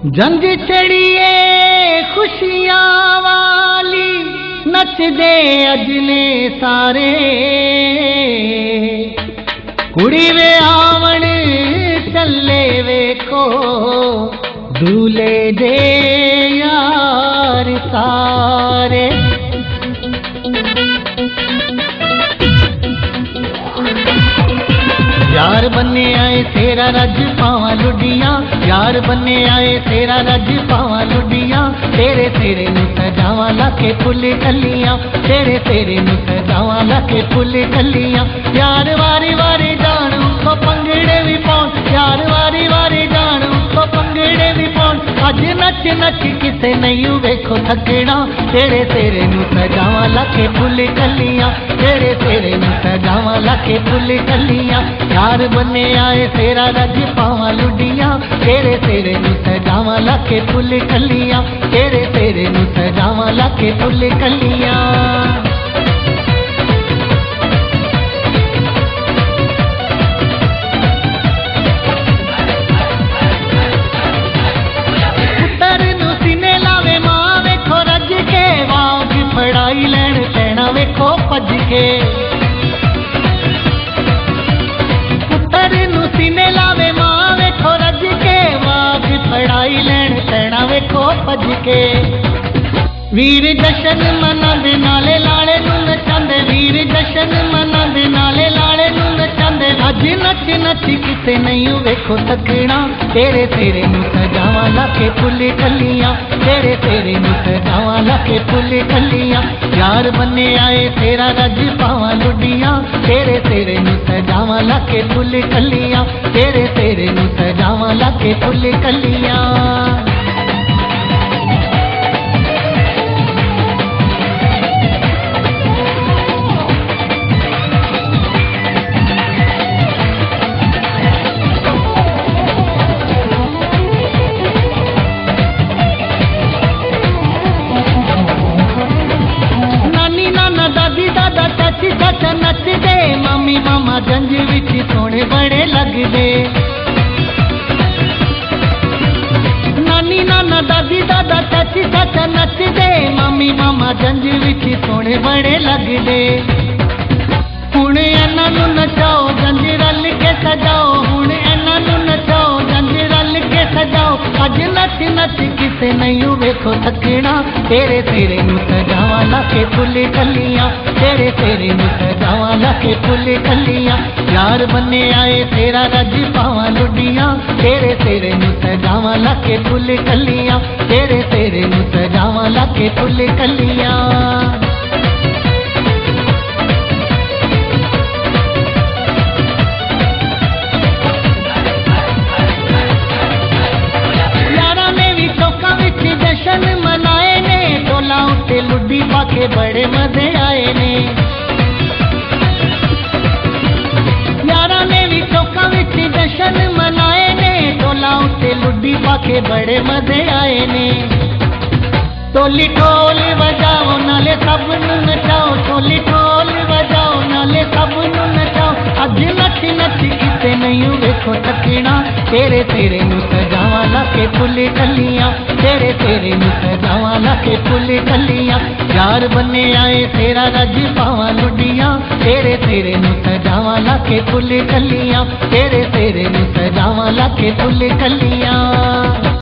जंग चढ़िए खुशियां वाली नच दे अजने सारे कुड़ी वे आवण चले वेखो दूल्हे दे यार सारे। यार बन्ने आए तेरा रज पावा लुडियां, यार बन्ने आए तेरा रज पावा लुडियां, तेरे तेरे नु सजावा लाके फुल कलियां, तेरे तेरे नु सजावा लाके फुल कलियां। यार वारी वारी जानू तो पंगड़े भी पाउन, यार वारी वारी जानू तो पंगड़े भी पाउन, अज नच नच किसे नहीं वेखो थकना, तेरे तेरे नु सजावा लाके फुल कलियां, तेरे तेरे नु सजावा लाके फुल कलियां। यार बन्ने आए तेरा रज पावा लुडियां, तेरे तेरे नु सजावा लाके फुल कलियां, तेरे तेरे नु सजावा लाके फुल कलियां। पुत्तर नु सीने लावे मां वेखो रज के, वाग फड़ाई लैण पैना वेखो भज के। सीने लावे मां वेखो रज के, वाग फड़ाई लैण पैना वेखो भज के। वीर जशन मनांदे नाले लाले नू नचांदे, वीर जशन मनांदे नाले लाले नू नचांदे, अज नच नच किसे नहीं वेखो थकना, तेरे तेरे नू सजावा लाके फुल कलियां, तेरे तेरे नू सजावा लाके फुल कलियां। यार बन्ने आए तेरा रज पावा लुडियां, तेरे तेरे नू सजावा लाके फुल कलियां, तेरे तेरे नू सजावा लाके फुल कलियां। चाचा नचदे, मामी मामा जंज विच सोने बड़े लगदे, नानी नाना दादी दादा चाची चाचा नचदे, मामी मामा जंज विच सोने बड़े लगदे। हुण इन्हां नूं नचाओ जंज रल के सजाओ, हुण इन्हां नूं नचाओ जंज रल के सजाओ, अज नच नच किसे नहीं वेखो थकना, तेरे तेरे नू सजावा लाके फुल कलियां, तेरे तेरे नू सजावा लाके फुल कलियां। यार बन्ने आए तेरा रज पावा लुडियां, तेरे तेरे नू सजावा लाके फुल कलियां, तेरे तेरे नू सजावा लाके फुल कलियां। जशन मनाए ने टोला उत्ते लुड्डी पाके बड़े मजे आए ने, यारा ने भी चौका विच जशन मनाए ने टोला उत्ते लुड्डी पाके बड़े मजे आए ने। टोली ढोल बजाओ नाले सब नूं नचाओ, टोली ढोल बजाओ नाले सब नूं नचाओ, अज नच नच किते नहीं वेखो थकना, तेरे तेरे नू सजावा लाके फुल कलियां, तेरे तेरे नू सजावा लाके फुल कलियां। यार बन्ने आए तेरा रज पावा लुडियां, तेरे तेरे नू सजावा लाके फुल कलियां, तेरे तेरे नू सजावा लाके फुल कलियां।